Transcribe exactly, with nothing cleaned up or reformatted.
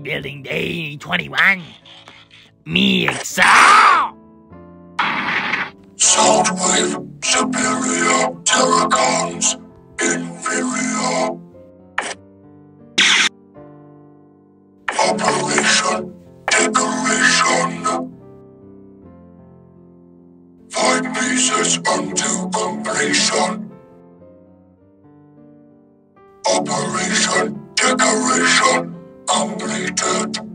building day twenty-one. Me excel! Soundwave superior, Terracons inferior. Operation decoration. Five pieces unto completion. Operation decoration completed.